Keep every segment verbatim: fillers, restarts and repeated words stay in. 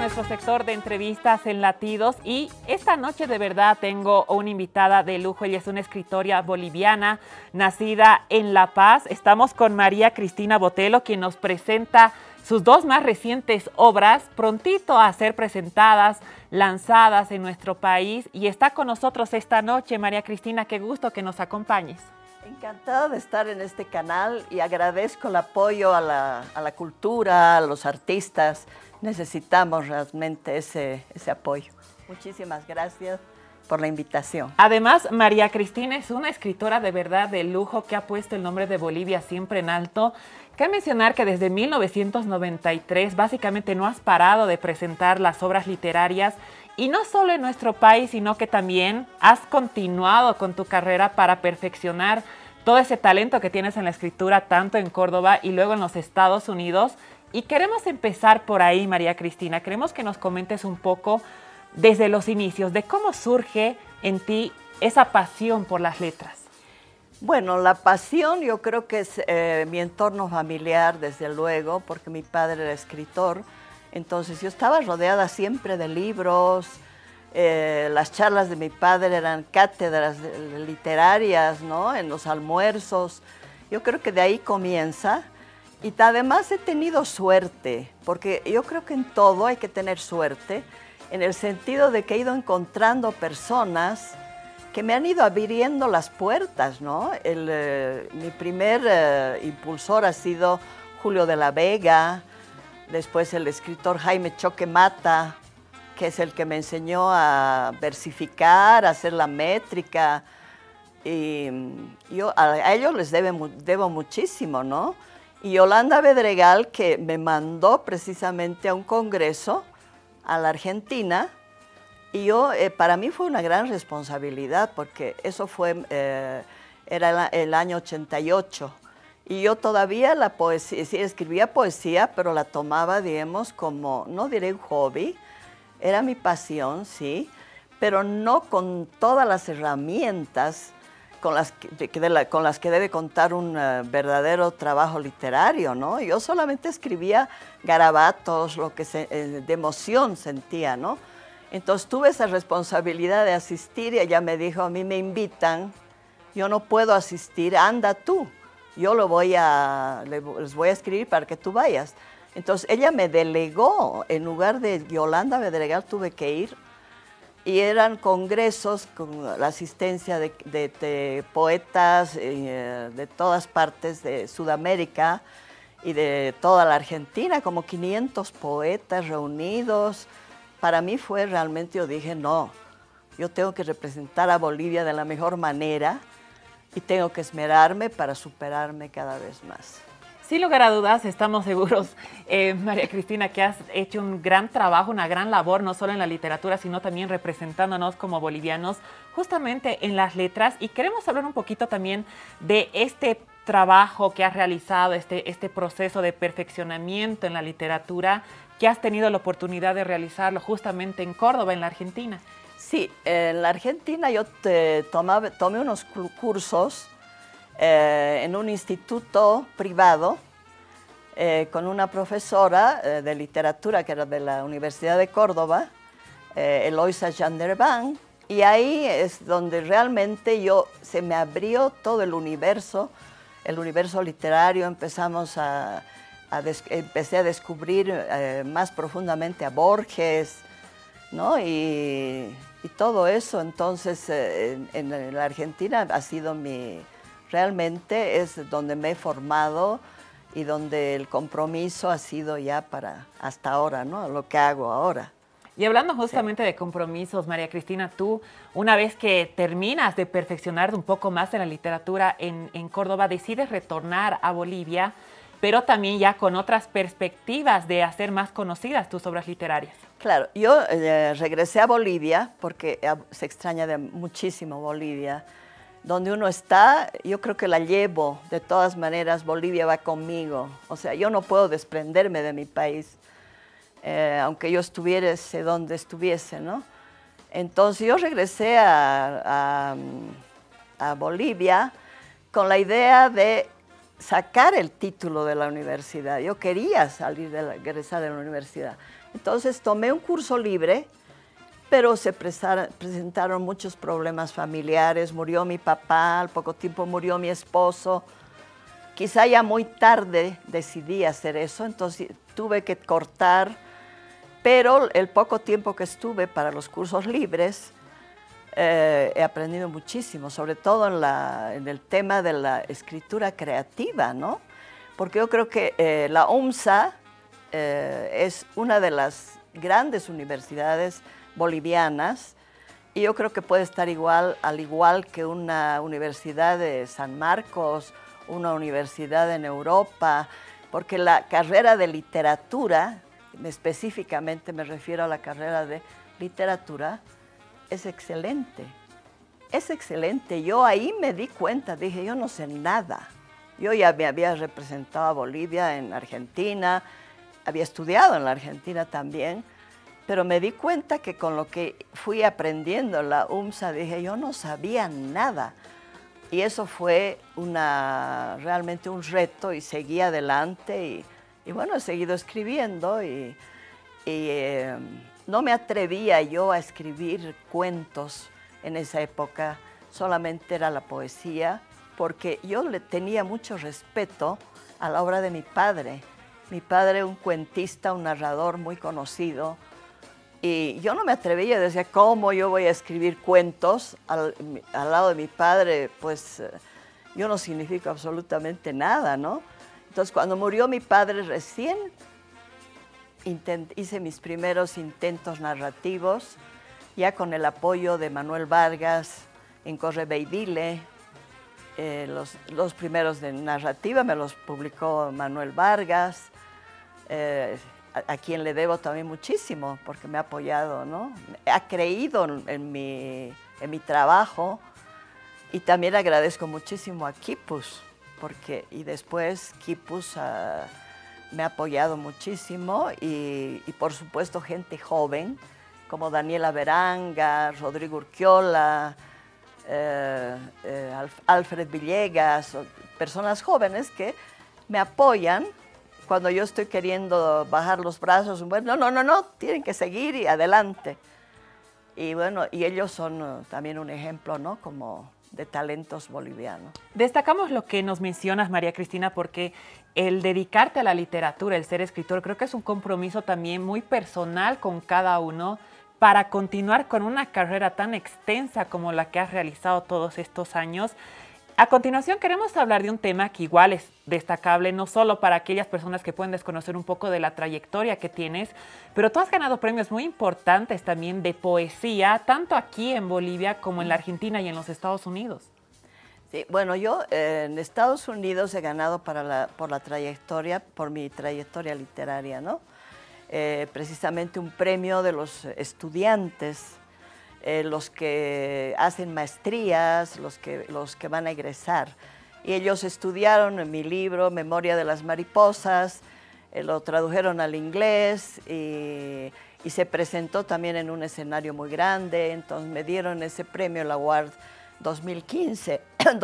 nuestro sector de entrevistas en Latidos y esta noche de verdad tengo una invitada de lujo. Ella es una escritora boliviana nacida en La Paz. Estamos con María Cristina Botelho, quien nos presenta sus dos más recientes obras, prontito a ser presentadas, lanzadas en nuestro país, y está con nosotros esta noche. María Cristina, qué gusto que nos acompañes. Encantada de estar en este canal y agradezco el apoyo a la, a la cultura, a los artistas. Necesitamos realmente ese, ese apoyo. Muchísimas gracias por la invitación. Además, María Cristina es una escritora de verdad de lujo que ha puesto el nombre de Bolivia siempre en alto. Cabe mencionar que desde mil novecientos noventa y tres básicamente no has parado de presentar las obras literarias, y no solo en nuestro país, sino que también has continuado con tu carrera para perfeccionar todo ese talento que tienes en la escritura, tanto en Córdoba y luego en los Estados Unidos. Y queremos empezar por ahí, María Cristina. Queremos que nos comentes un poco desde los inicios de cómo surge en ti esa pasión por las letras. Bueno, la pasión yo creo que es eh, mi entorno familiar, desde luego, porque mi padre era escritor. Entonces yo estaba rodeada siempre de libros. Eh, las charlas de mi padre eran cátedras literarias, ¿no? En los almuerzos. Yo creo que de ahí comienza. Y además he tenido suerte, porque yo creo que en todo hay que tener suerte, en el sentido de que he ido encontrando personas que me han ido abriendo las puertas, ¿no? El, eh, mi primer eh, impulsor ha sido Julio de la Vega, después el escritor Jaime Choque Mata, que es el que me enseñó a versificar, a hacer la métrica. Y yo, a, a ellos les debo, debo muchísimo, ¿no? Y Yolanda Bedregal, que me mandó precisamente a un congreso a la Argentina. Y yo, eh, para mí fue una gran responsabilidad, porque eso fue, eh, era el, el año ochenta y ocho. Y yo todavía la poesía, sí, escribía poesía, pero la tomaba, digamos, como, no diré un hobby, era mi pasión, sí, pero no con todas las herramientas con las que, de la, con las que debe contar un uh, verdadero trabajo literario, ¿no? Yo solamente escribía garabatos, lo que se, eh, de emoción sentía, ¿no? Entonces tuve esa responsabilidad de asistir y ella me dijo, a mí me invitan, yo no puedo asistir, anda tú. Yo lo voy a, les voy a escribir para que tú vayas. Entonces ella me delegó, en lugar de Yolanda Bedregal tuve que ir, y eran congresos con la asistencia de, de, de poetas eh, de todas partes de Sudamérica y de toda la Argentina, como quinientos poetas reunidos. Para mí fue realmente, yo dije, no, yo tengo que representar a Bolivia de la mejor manera, y tengo que esmerarme para superarme cada vez más. Sin lugar a dudas, estamos seguros, eh, María Cristina, que has hecho un gran trabajo, una gran labor, no solo en la literatura, sino también representándonos como bolivianos, justamente en las letras. Y queremos hablar un poquito también de este trabajo que has realizado, este, este proceso de perfeccionamiento en la literatura, que has tenido la oportunidad de realizarlo justamente en Córdoba, en la Argentina. Sí, en la Argentina yo te tomaba, tomé unos cursos eh, en un instituto privado eh, con una profesora eh, de literatura que era de la Universidad de Córdoba, eh, Eloisa Janderban, y ahí es donde realmente yo, se me abrió todo el universo, el universo literario. Empezamos a, a des, empecé a descubrir eh, más profundamente a Borges, ¿no? Y, y todo eso. Entonces, eh, en, en la Argentina ha sido mi, realmente es donde me he formado y donde el compromiso ha sido ya para hasta ahora, ¿no? Lo que hago ahora. Y hablando justamente sí. de compromisos, María Cristina, tú, una vez que terminas de perfeccionar un poco más en la literatura en, en Córdoba, decides retornar a Bolivia, pero también ya con otras perspectivas de hacer más conocidas tus obras literarias. Claro, yo eh, regresé a Bolivia porque eh, se extraña de muchísimo Bolivia. Donde uno está, yo creo que la llevo, de todas maneras, Bolivia va conmigo. O sea, yo no puedo desprenderme de mi país, eh, aunque yo estuviese donde estuviese, ¿no? Entonces yo regresé a, a, a Bolivia con la idea de sacar el título de la universidad. Yo quería salir de la, egresar de la universidad. Entonces tomé un curso libre, pero se presentaron muchos problemas familiares. Murió mi papá, al poco tiempo murió mi esposo. Quizá ya muy tarde decidí hacer eso, entonces tuve que cortar. Pero el poco tiempo que estuve para los cursos libres, eh, he aprendido muchísimo, sobre todo en, la, en el tema de la escritura creativa, ¿no? Porque yo creo que eh, la UMSA eh, es una de las grandes universidades bolivianas y yo creo que puede estar igual, al igual que una universidad de San Marcos, una universidad en Europa, porque la carrera de literatura, específicamente me refiero a la carrera de literatura, es excelente, es excelente. Yo ahí me di cuenta, dije, yo no sé nada. Yo ya me había representado a Bolivia en Argentina, había estudiado en la Argentina también, pero me di cuenta que con lo que fui aprendiendo en la UMSA, dije, yo no sabía nada. Y eso fue una, realmente un reto y seguí adelante y, y bueno, he seguido escribiendo y, y eh, no me atrevía yo a escribir cuentos en esa época, solamente era la poesía, porque yo le tenía mucho respeto a la obra de mi padre. Mi padre, un cuentista, un narrador muy conocido, y yo no me atrevía, decía, ¿cómo yo voy a escribir cuentos al, al lado de mi padre? Pues yo no significo absolutamente nada, ¿no? Entonces, cuando murió mi padre recién, intent, hice mis primeros intentos narrativos, ya con el apoyo de Manuel Vargas en Correveidile. Eh, los, los primeros de narrativa me los publicó Manuel Vargas, eh, a, a quien le debo también muchísimo, porque me ha apoyado, ¿no? Ha creído en, en, mi, en mi trabajo, y también agradezco muchísimo a Quipus, porque, y después Quipus uh, me ha apoyado muchísimo, y, y por supuesto gente joven, como Daniela Beranga, Rodrigo Urquiola, eh, eh, Alfred Villegas, personas jóvenes que me apoyan cuando yo estoy queriendo bajar los brazos. Bueno, no, no, no, tienen que seguir y adelante. Y bueno, y ellos son uh, también un ejemplo, ¿no? Como de talentos bolivianos. Destacamos lo que nos mencionas, María Cristina, porque el dedicarte a la literatura, el ser escritor, creo que es un compromiso también muy personal con cada uno para continuar con una carrera tan extensa como la que has realizado todos estos años. A continuación queremos hablar de un tema que igual es destacable, no solo para aquellas personas que pueden desconocer un poco de la trayectoria que tienes, pero tú has ganado premios muy importantes también de poesía, tanto aquí en Bolivia como en la Argentina y en los Estados Unidos. Sí, bueno, yo eh, en Estados Unidos he ganado para la, por la trayectoria, por mi trayectoria literaria, ¿no? Eh, precisamente un premio de los estudiantes, eh, los que hacen maestrías, los que, los que van a egresar. Y ellos estudiaron en mi libro Memoria de las Mariposas, eh, lo tradujeron al inglés y, y se presentó también en un escenario muy grande. Entonces me dieron ese premio, la Award dos mil quince.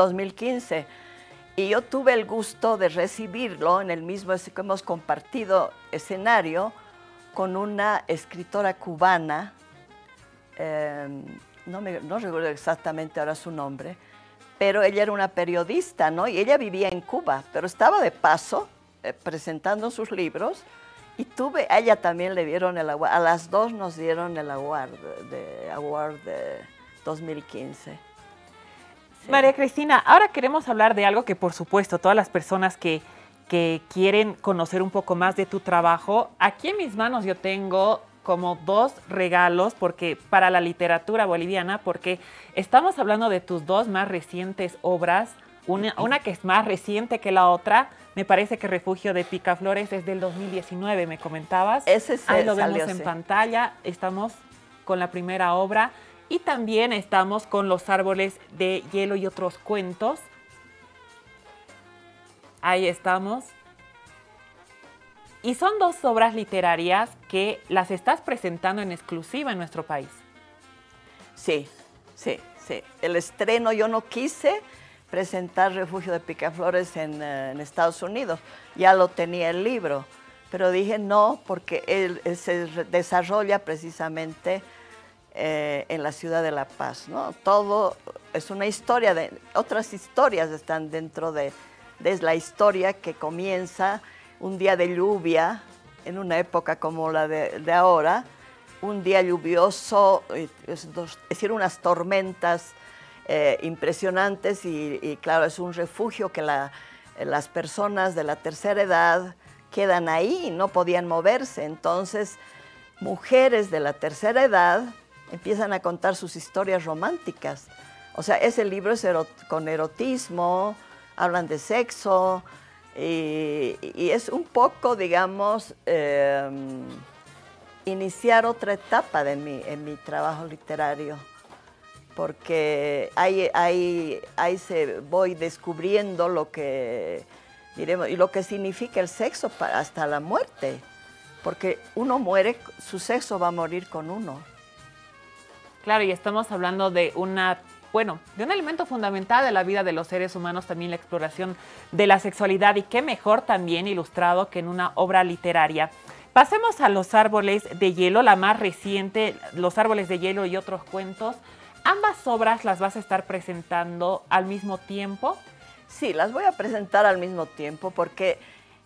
Y yo tuve el gusto de recibirlo en el mismo que hemos compartido escenario con una escritora cubana, eh, no, me, no recuerdo exactamente ahora su nombre, pero ella era una periodista, ¿no? Y ella vivía en Cuba, pero estaba de paso eh, presentando sus libros, y tuve, a ella también le dieron el award, a las dos nos dieron el award de, award de dos mil quince. Sí. María Cristina, ahora queremos hablar de algo que, por supuesto, todas las personas que que quieren conocer un poco más de tu trabajo, aquí en mis manos yo tengo como dos regalos porque para la literatura boliviana, porque estamos hablando de tus dos más recientes obras, una, una que es más reciente que la otra. Me parece que Refugio de Picaflores es del dos mil diecinueve, me comentabas. Ese se Ahí lo vemos salió, en sí. pantalla, estamos con la primera obra y también estamos con Los árboles de hielo y otros cuentos. Ahí estamos. Y son dos obras literarias que las estás presentando en exclusiva en nuestro país. Sí, sí, sí. El estreno, yo no quise presentar Refugio de Picaflores en, uh, en Estados Unidos. Ya lo tenía el libro. pero dije no, porque él, él se desarrolla precisamente eh, en la ciudad de La Paz, ¿no? Todo es una historia, de, otras historias están dentro de, de la historia que comienza un día de lluvia, en una época como la de, de ahora, un día lluvioso, es, es decir, unas tormentas eh, impresionantes y, y claro, es un refugio que la, las personas de la tercera edad quedan ahí y no podían moverse. Entonces, mujeres de la tercera edad empiezan a contar sus historias románticas. O sea, ese libro es erot con erotismo, hablan de sexo y, y es un poco, digamos, eh, iniciar otra etapa de mi, en mi trabajo literario, porque ahí, ahí, ahí se voy descubriendo lo que, diremos, y lo que significa el sexo para, hasta la muerte, porque uno muere, su sexo va a morir con uno. Claro, y estamos hablando de una, bueno, de un elemento fundamental de la vida de los seres humanos, también la exploración de la sexualidad, y qué mejor también ilustrado que en una obra literaria. Pasemos a Los árboles de hielo, la más reciente, Los árboles de hielo y otros cuentos. ¿Ambas obras las vas a estar presentando al mismo tiempo? Sí, las voy a presentar al mismo tiempo porque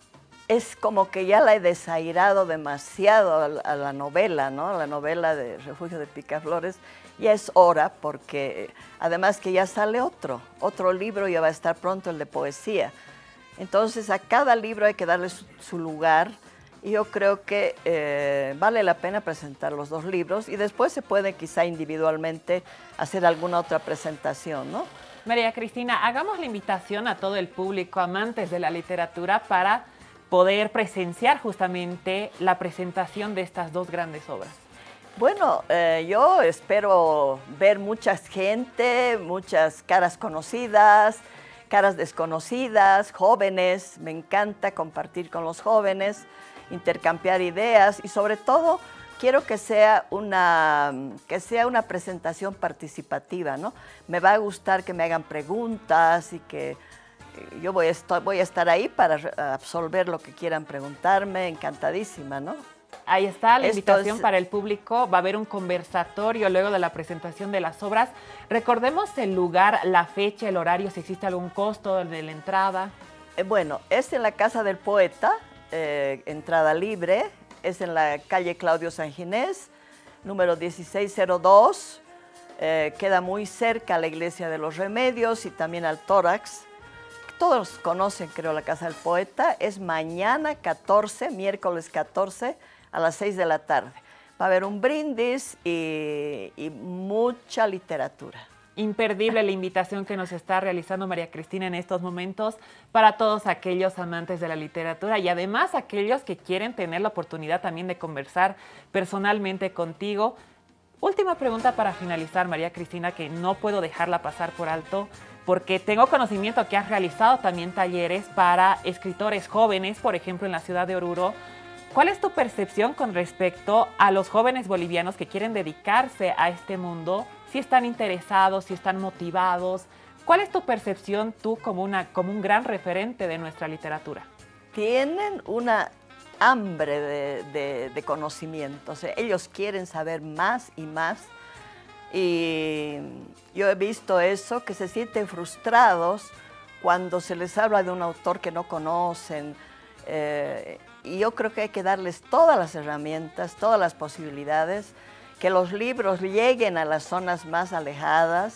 es como que ya la he desairado demasiado a la, a la novela, ¿no? A la novela de Refugio de Picaflores. Ya es hora porque además que ya sale otro, otro libro, ya va a estar pronto el de poesía. Entonces a cada libro hay que darle su, su lugar. Y yo creo que eh, vale la pena presentar los dos libros y después se puede quizá individualmente hacer alguna otra presentación, ¿no? María Cristina, hagamos la invitación a todo el público, amantes de la literatura, para poder presenciar justamente la presentación de estas dos grandes obras. Bueno, eh, yo espero ver mucha gente, muchas caras conocidas, caras desconocidas, jóvenes. Me encanta compartir con los jóvenes, intercambiar ideas y sobre todo quiero que sea una, que sea una presentación participativa, ¿no? Me va a gustar que me hagan preguntas y que yo voy a, estar, voy a estar ahí para absolver lo que quieran preguntarme, encantadísima, ¿no? Ahí está la Esto invitación es... para el público. Va a haber un conversatorio luego de la presentación de las obras. Recordemos el lugar, la fecha, el horario, si existe algún costo de la entrada. Eh, bueno, es en la Casa del Poeta, eh, entrada libre, es en la calle Claudio San Ginés, número dieciséis cero dos, eh, queda muy cerca a la Iglesia de los Remedios y también al Tórax. Todos conocen, creo, la Casa del Poeta. Es mañana catorce, miércoles catorce, a las seis de la tarde. Va a haber un brindis y, y mucha literatura. Imperdible la invitación que nos está realizando María Cristina en estos momentos para todos aquellos amantes de la literatura y además aquellos que quieren tener la oportunidad también de conversar personalmente contigo. Última pregunta para finalizar, María Cristina, que no puedo dejarla pasar por alto, porque tengo conocimiento que has realizado también talleres para escritores jóvenes, por ejemplo, en la ciudad de Oruro. ¿Cuál es tu percepción con respecto a los jóvenes bolivianos que quieren dedicarse a este mundo? Si están interesados, si están motivados. ¿Cuál es tu percepción tú como, una, como un gran referente de nuestra literatura? Tienen una hambre de, de, de conocimiento. O sea, ellos quieren saber más y más. Y yo he visto eso, que se sienten frustrados cuando se les habla de un autor que no conocen. Eh, y yo creo que hay que darles todas las herramientas, todas las posibilidades, que los libros lleguen a las zonas más alejadas,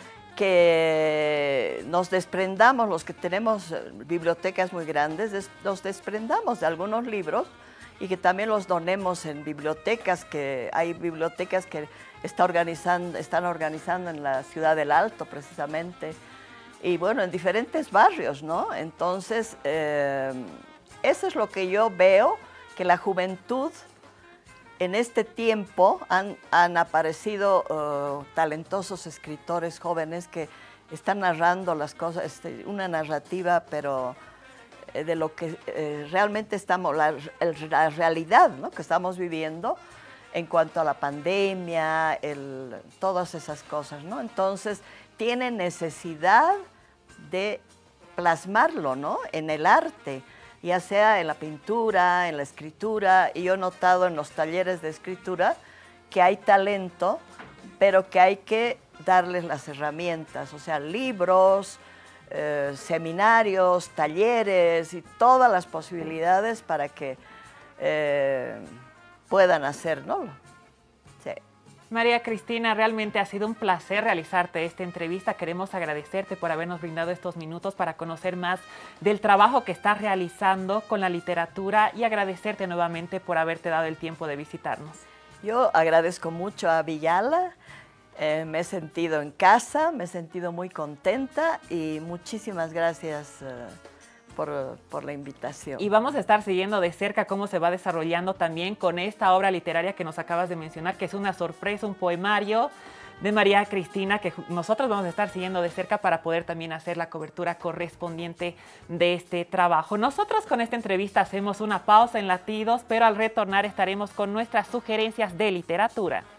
que nos desprendamos, los que tenemos bibliotecas muy grandes, des, nos desprendamos de algunos libros y que también los donemos en bibliotecas, que hay bibliotecas que está organizando, están organizando en la Ciudad del Alto precisamente, y bueno, en diferentes barrios, ¿no? Entonces, eh, eso es lo que yo veo, que la juventud en este tiempo han, han aparecido uh, talentosos escritores jóvenes que están narrando las cosas, este, una narrativa, pero eh, de lo que eh, realmente estamos, la, el, la realidad, ¿no?, que estamos viviendo en cuanto a la pandemia, el, todas esas cosas, ¿no? Entonces, tienen necesidad de plasmarlo, ¿no?, en el arte. ya sea en la pintura, en la escritura, y yo he notado en los talleres de escritura que hay talento, pero que hay que darles las herramientas, o sea, libros, eh, seminarios, talleres y todas las posibilidades para que eh, puedan hacer, ¿no? Sí. María Cristina, realmente ha sido un placer realizarte esta entrevista. Queremos agradecerte por habernos brindado estos minutos para conocer más del trabajo que estás realizando con la literatura y agradecerte nuevamente por haberte dado el tiempo de visitarnos. Yo agradezco mucho a Villala, eh, me he sentido en casa, me he sentido muy contenta y muchísimas gracias eh, por, por la invitación. Y vamos a estar siguiendo de cerca cómo se va desarrollando también con esta obra literaria que nos acabas de mencionar, que es una sorpresa, un poemario de María Cristina, que nosotros vamos a estar siguiendo de cerca para poder también hacer la cobertura correspondiente de este trabajo. Nosotros con esta entrevista hacemos una pausa en Latidos, pero al retornar estaremos con nuestras sugerencias de literatura.